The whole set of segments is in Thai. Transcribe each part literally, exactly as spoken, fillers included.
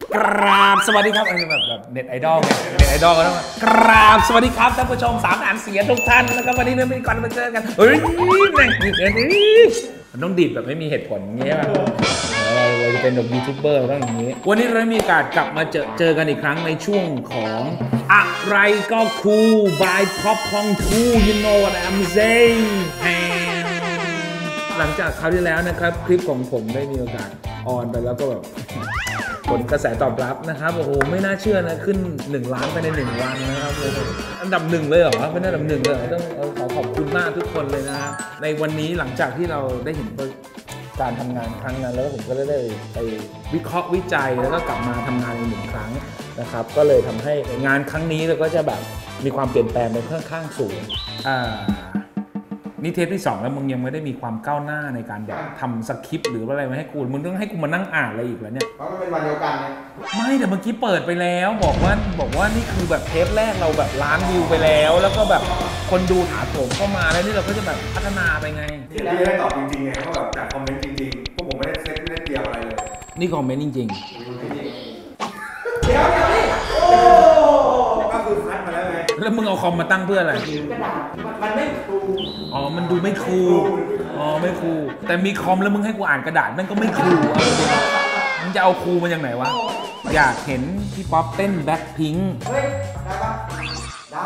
กราบสวัสดีครับอะไรแบบแบบเน็ตไอดอลไงเน็ตไอดอลก็ต้องกราบสวัสดีครับท่านผู้ชมสามอ่านเสียงทุกท่านนะครับวันนี้เราเป็นก่อนมาเจอกันเฮ้ยมันต้องดีดแบบไม่มีเหตุผลอย่างเงี้ยเราจะเป็นแบบยูทูบเบอร์ต้องอย่างนี้วันนี้เรามีโอกาสกลับมาเจอเจอกันอีกครั้งในช่วงของอะไรก็คูล by Pop Pong ทู you know what I'm saying หลังจากคราวที่แล้วนะครับคลิปของผมได้มีโอกาสออนไปแล้วก็แบบผลกระแสตอบรับนะครับโอ้โหไม่น่าเชื่อนะขึ้นหนึ่งล้านไปในหนึ่งวันนะครับอันดับหนึ่งเลยเหรอเป็นอันดับหนึ่งเลยต้องขอขอบคุณมากทุกคนเลยนะในวันนี้หลังจากที่เราได้เห็นการทำงานครั้งนั้นแล้วผมก็ได้ไปวิเคราะห์วิจัยแล้วก็กลับมาทำงานอีกหนึ่งครั้งนะครับก็เลยทำให้งานครั้งนี้เราก็จะแบบมีความเปลี่ยนแปลงไปค่อนข้างสูงอ่านี่เทปที่สองแล้วมึงยังไม่ได้มีความก้าวหน้าในการแบบทำสคริปต์หรือว่าอะไรมาให้กูมึงต้องให้กูมานั่งอ่านอะไรอีกแล้วเนี่ยเพราะมันเป็นวันเดียวกันเนี่ยไม่แต่เมื่อกี้เปิดไปแล้วบอกว่าบอกว่านี่คือแบบเทปแรกเราแบบล้านวิวไปแล้วแล้วก็แบบคนดูถาโถมเข้ามาแล้วนี่เราก็จะแบบพัฒนาไปไงที่ได้ได้ตอบจริงๆไงเขาแบบจากคอมเมนต์จริงๆพวกผมไม่ได้เซ็ตไม่ได้เตรียมอะไรเลยนี่คอมเมนต์จริงๆเดี๋ยวเดี๋ยวนี่โอ้ก็คือคัดมาแล้วไงแล้วมึงเอาคอมมาตั้งเพื่ออะไรกระดาษมันไม่คูลอ๋อมันดูไม่คูลอ๋อไม่คูลแต่มีคอมแล้วมึงให้กูอ่านกระดาษมันก็ไม่คูลมึงจะเอาคูลมาจากไหนวะอยากเห็นพี่ป๊อปเต้นแบ็คพิงค์เฮ้ยได้ปะได้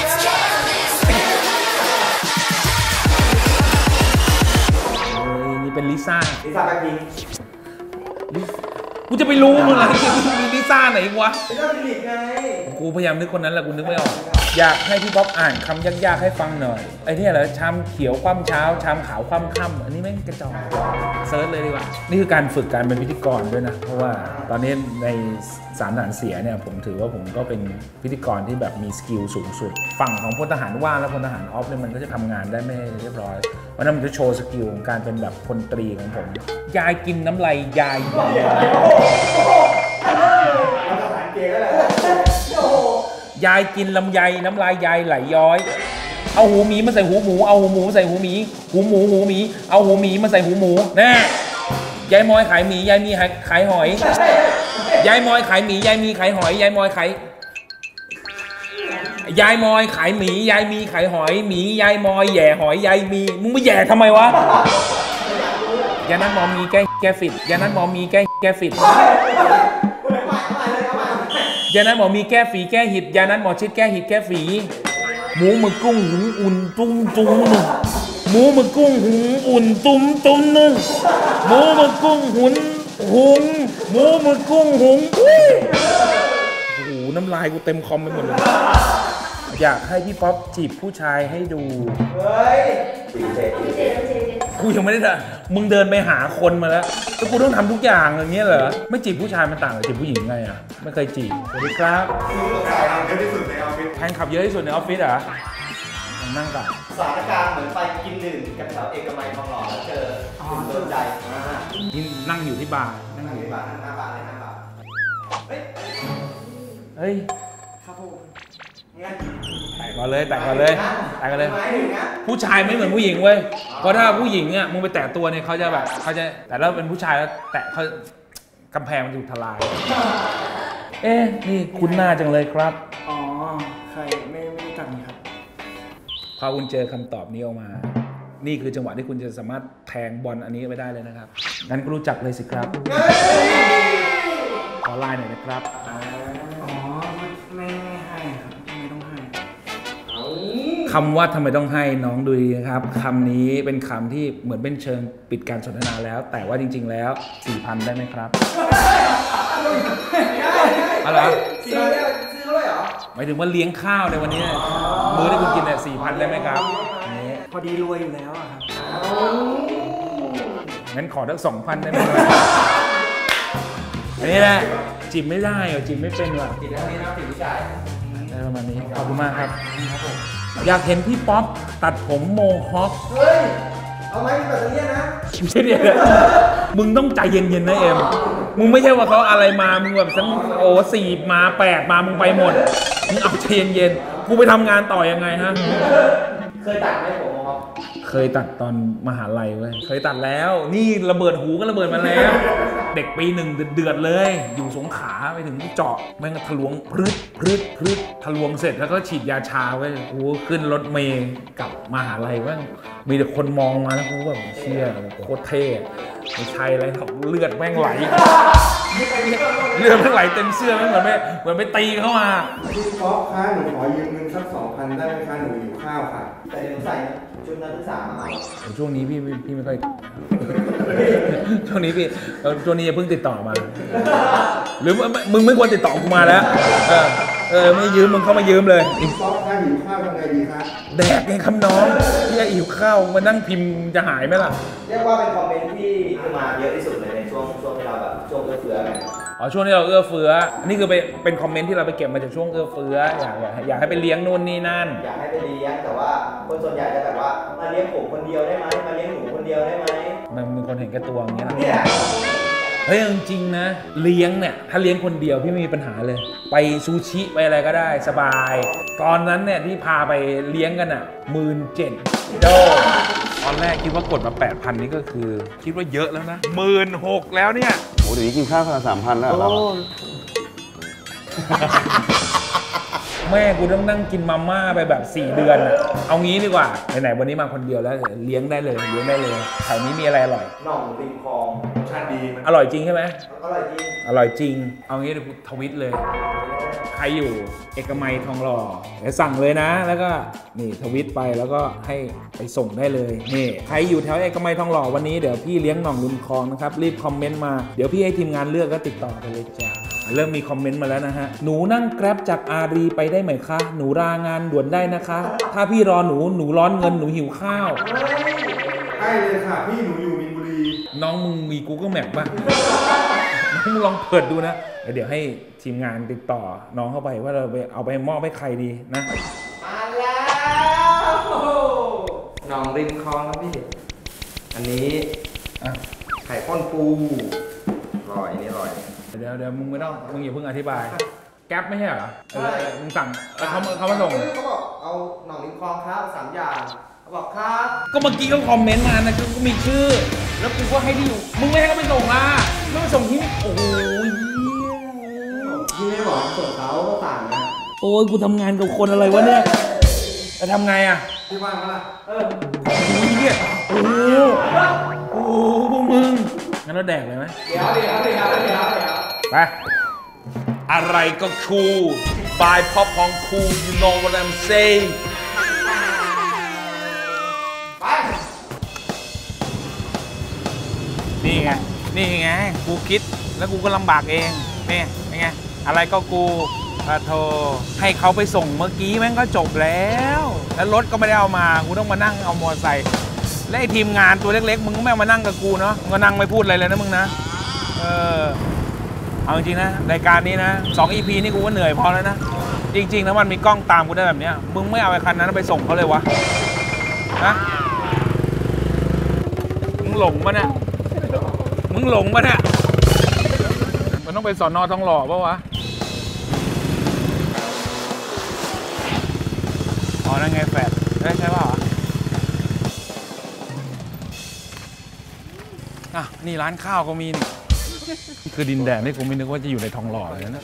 นี่เป็นลิซ่าลิซ่าแบ็คพิงค์กูจะไปรู้มึงอะไรมีลิซ่าไหนวะลิซ่าฟิลิปไงกูพยายามนึกคนนั้นแหละกูนึกไม่ออกอยากให้พี่ป๊อปอ่านคำยากๆให้ฟังหน่อยไอ้นี่อะไรชามเขียวคว่ำเช้าชามขาวคว่ำค่ำอันนี้แม่งกระจอกเซิร์ชเลยดีกว่านี่คือการฝึกการเป็นพิธีกรด้วยนะเพราะว่าตอนนี้ในสามทหารเสียเนี่ยผมถือว่าผมก็เป็นพิธีกรที่แบบมีสกิลสูงสุดฝั่งของพลทหารว่างและพลทหารออฟเนี่ยมันก็จะทำงานได้ไม่เรียบร้อยเพราะนั้นมันจะโชว์สกิลของการเป็นแบบพลตรีของผมยายกินน้ำลายยายยายกินลำไยน้ำลายยายไหลย้อยเอาหูหมีมาใส่หูหมูเอาหูหมูใส่หูหมีหูหมูหูหมีเอาหูหมีมาใส่หูหมูแน่ยายมอยขายหมียายมีขายหอยยายมอยขายหมียายมีขายหอยยายมอยขายยายมอยขายหมียายมีขายหอยหมียายมอยแย่หอยยายมีมึงไม่แย่ทำไมวะยานั้นมอมีแก้แก้ฟิตยานั้นมอมีแก้แก้ฟิตยานั้นหมอมีแก้ฝีแก้หิดยานั้นหมอชิดแก้หิดแก้ฝีหมูหมึกกุ้งหุงอุ่นตุ้มตุ้มหนึ่งหมูหมึกกุ้งหุงอุ่นตุ้มตุ้มหนึ่งหมูหมึกกุ้งหุนหุงหมูหมึกกุ้งหุงโอ้โหน้ำลายกูเต็มคอมไปหมดเลยอยากให้พี่ป๊อปจีบผู้ชายให้ดูเฮ้ยกูยังไม่ได้ด่ามึงเดินไปหาคนมาแล้วแล้วกูต้องทำทุกอย่างอย่างเงี้ยเหรอไม่จีบผู้ชายมันต่างกับจีบผู้หญิงไงอ่ะไม่เคยจีบสวัสดีครับเยอะที่สุดในออฟฟิศแฟนขับเยอะที่สุดในออฟฟิศเหรอนั่งก่อนสถานการณ์เหมือนไปกินดื่มกับแถวเอกมัยทองหล่อแล้วเจอคุณโดนใจมากนี่นั่งอยู่ที่บาร์นั่งอยู่ที่บาร์นั่งหน้าบาร์เลยหน้าบาร์เฮ้ยเฮ้ยครับผมแต่ก่อนเลยแต่ก่อนเลยแต่ก่อนเลยผู้ชายไม่เหมือนผู้หญิงเว้ยเพราะถ้าผู้หญิงเนี่ยมึงไปแตะตัวเนี่ยเขาจะแบบเขาจะแต่ถ้าเป็นผู้ชายแล้วแตะเขากำแพงมันถูกทลายเอ๊ะนี่คุ้นหน้าจังเลยครับอ๋อใครไม่ไม่รู้จักนี่ครับพอคุณเจอคำตอบนี้ออกมานี่คือจังหวะที่คุณจะสามารถแทงบอลอันนี้ไปได้เลยนะครับงั้นก็รู้จักเลยสิครับขอไลน์หน่อยนะครับคำว่าทำไมต้องให้น้องดูดีนะครับคำนี้เป็นคำที่เหมือนเป็นเชิงปิดการสนทนาแล้วแต่ว่าจริงๆแล้ว สี่พัน ได้ไหมครับอะไรซื้อซื้อเลยเหรอหมายถึงว่าเลี้ยงข้าวในวันนี้มื้อที่คุณกินเนี่ย สี่พัน ได้ไหมครับพอดีรวยอยู่แล้วครับงั้นขอทั้ง สองพัน ได้ไหมอันนี้แหละจีบไม่ได้เหรอจีบไม่เป็นว่ะจีบได้ไหมนะจีบผู้ชายได้ประมาณนี้ขอบคุณมากครับอยากเห็นพี่ป๊อปตัดผมโมฮอคเฮ้ยเอาไหมแบบนี้นะไม่ใช่เนี่ยมึงต้องใจเย็นๆนะเอ็มมึงไม่ใช่ว่าเขาอะไรมามึงแบบสังโอ้สี่มาแปดมามึงไปหมดมึงเอาใจเย็นๆกูไปทำงานต่อยังไงฮะเคยตัดไหมผมราะเคยตัดตอนมหาลัยเว้ยเคยตัดแล้วนี่ระเบิดหูก็ระเบิดมาแล้ว เด็กปีหนึ่งเดือดเลย อยู่สงขลาไปถึงเจาะแม่งทะลวงพรึดพรึดพรึดทะลวงเสร็จแล้วก็ฉีดยาชาไว้กูขึ้นรถเมล์กลับมหาลัยว่ามีแต่คนมองมาแล้วกูแบบเชี่ยโคตรเท่ไม่ใช่อะไรหรอกเลือดแม่งไหลเลือดแม่งไหลเต็มเสื้อแม่งเหมือนไม่เหมือนไปตีเข้ามาพี่ป๊อปคะหนูขอยืมเงินสักสองพันได้ไหมคะหนูหิวข้าวค่ะแต่หนูใส่ชุดนักศึกษามาช่วงนี้พี่พี่ไม่ค่อยช่วงนี้พี่ช่วงนี้อย่าเพิ่งติดต่อมาหรือมึงไม่ควรติดต่อกูมาแล้วเออเออไม่ยืมมึงเข้ามายืมเลยพี่ป๊อปคะหิวข้าวทำไงดีคะแดกไงคำน้องพี่หิวข้าวมานั่งพิมพ์จะหายไหมล่ะเรียกว่าเป็นคอมเมนต์ที่มาเยอะที่สุดเลยในช่วงช่วงที่เราแบบช่วงเอื้อเฟื้อกันอ๋อช่วงที่เราเอื้อเฟื้อนี่คือไปเป็นคอมเมนต์ที่เราไปเก็บมาจากช่วงเอื้อเฟื้ออยากอยากให้ไปเลี้ยงนู่นนี่นั่นอยากให้ไปเลี้ยงแต่ว่าคนส่วนใหญ่จะแบบว่ามาเลี้ยงผมคนเดียวได้ไหมมาเลี้ยงหนูคนเดียวได้ไหมมันมีคนเห็นแก่ตัวอย่างเงี้ยนะเฮ้ยจริงๆนะเลี้ยงเนี่ยถ้าเลี้ยงคนเดียวพี่ไม่มีปัญหาเลยไปซูชิไปอะไรก็ได้สบายตอนนั้นเนี่ยที่พาไปเลี้ยงกันอ่ะหมื่นเจ็ดโดตอนแรกคิดว่ากดมา แปดพัน นี่ก็คือคิดว่าเยอะแล้วนะหมื่นหกแล้วเนี่ยโอ้เดี๋ยวนี้กินข้าวคนละสามพันแล้วเหรอแม่กูต้องนั่งกินมาม่าไปแบบสี่เดือนอะเอางี้ดีกว่าไหนๆวันนี้มาคนเดียวแล้วเลี้ยงได้เลยเลี้ยงได้เลยแถวนี้มีอะไรอร่อยหน่องริมคลองรสชาติดีอร่อยจริงใช่ไหมอร่อยจริงอร่อยจริงเอางี้เดี๋ยวทวิตเลยใครอยู่เอกมัยทองหล่อเดี๋ยวสั่งเลยนะแล้วก็นี่ทวิตไปแล้วก็ให้ไปส่งได้เลยนี่ใครอยู่แถวเอกมัยทองหล่อวันนี้เดี๋ยวพี่เลี้ยงหน่องริมคลองนะครับรีบคอมเมนต์มาเดี๋ยวพี่ให้ทีมงานเลือกก็ติดต่อไปเลยจ้าเริ่มมีคอมเมนต์มาแล้วนะฮะหนูนั่งแกร็บจากอารีไปได้ไหมคะหนูลางานด่วนได้นะคะถ้าพี่รอหนูหนูร้อนเงินหนูหิวข้าวใช่เลยค่ะพี่หนูอยู่มินบุรีน้องมึงมี Google Map ป่ะน้องมึงลองเปิดดูนะเดี๋ยวให้ทีมงานติดต่อน้องเข้าไปว่าเราไปเอาไปมอบให้ใครดีนะมาแล้วน้องริมคลองครับพี่อันนี้ไข่ข้นปูอร่อยนี่อร่อยเดี๋ยวเดี๋ยวมึงไม่ต้องมึงอย่าเพิ่งอธิบายแก๊ปไม่ใช่เหรอใช่มึงสั่งเขาเขามาส่งเขาบอกเอาหน่องริมคลองครับสามอย่างเขาบอกครับก็เมื่อกี้เขาคอมเมนต์มานะกูก็มีชื่อแล้วกูก็ให้ที่อยู่มึงไม่ให้เขาไปส่งล่ะไม่ไปส่งที่โอ้โหพี่ไม่บอกส่งเขาก็สั่งนะโอ้ยกูทำงานกับคนอะไรวะเนี่ยจะทำไงอ่ะพี่ว่างมั้ยล่ะเออโอ้ยเนี่ยโอ้โหโอ้โหพวกมึงงั้นเราแดกเลยไหมเดี๋ยวเดี๋ยวเดี๋ยวเดี๋ยวเดี๋ยวไปอะไรก็คูล by pop ของคูล you know what I'm saying ไปนี่ไงนี่ไงกูคิดแล้วกูก็ลำบากเองนี่เป็นไงอะไรก็กูพาโทรให้เขาไปส่งเมื่อกี้แม่งก็จบแล้วแล้วรถก็ไม่ได้เอามากูต้องมานั่งเอามอเตอร์ไซค์และไอ้ทีมงานตัวเล็กๆมึงก็ไม่มานั่งกับกูเนาะมึงก็นั่งไม่พูดอะไรเลยนะมึงนะเออเอาจริงๆนะรายการนี้นะสอง อี พี นี่กูก็เหนื่อยพอแล้วนะจริงๆนะมันมีกล้องตามกูได้แบบนี้มึงไม่เอาไอ้คันนั้นไปส่งเขาเลยวะนะมึงหลงปะเนี่ยมึงหลงปะเนี่ยมันต้องไปสอนอทองหล่อปะวะอ๋อนั่นไงแฟดได้ใช่ป่ะอ่ะนี่ร้านข้าวก็มีนี่คือดินแดนที่กูไม่นึกว่าจะอยู่ในทองหล่อเลยนะ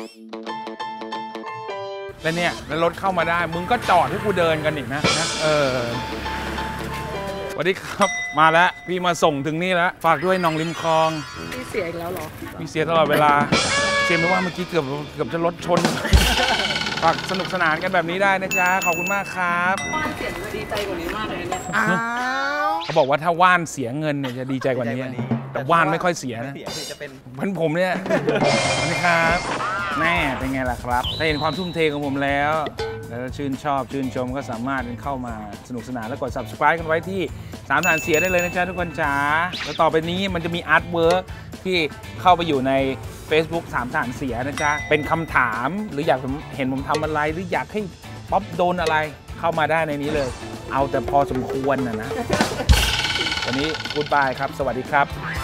แล้วเนี่ยแล้วรถเข้ามาได้มึงก็จอดให้กูเดินกันอีกนะนะเออสวัสดีครับมาแล้วพี่มาส่งถึงนี่แล้วฝากด้วยน้องริมคลองพี่เสียอีกแล้วเหรอพี่เสียตลอดเวลาเสียไม่ว่าเมื่อกี้เกือบเกือบจะรถชนฝากสนุกสนานกันแบบนี้ได้นะจ๊ะขอบคุณมากครับว่านเสียดีใจกว่านี้มากเลยเนี่ยเขาบอกว่าถ้าว่านเสียเงินเนี่ยจะดีใจกว่านี้แต่ว่านไม่ค่อยเสียนะจะเป็นพันผมเนี่ยนะครับแม่เป็นไงล่ะครับถ้าเห็นความทุ่มเทของผมแล้วแล้วชื่นชอบชื่นชมก็สามารถเข้ามาสนุกสนานแล้วกด ซับสไครบ์ กันไว้ที่สามฐานเสียได้เลยนะจ๊ะทุกคนจ๋าแล้วต่อไปนี้มันจะมีอาร์ตเวิร์กที่เข้าไปอยู่ใน Facebook สามฐานเสียนะจ๊ะเป็นคำถามหรืออยากเห็นผมทำอะไรหรืออยากให้ป๊อปโดนอะไรเข้ามาได้ในนี้เลยเอาแต่พอสมควรนะนะวันนี้กู๊ดบายครับสวัสดีครับ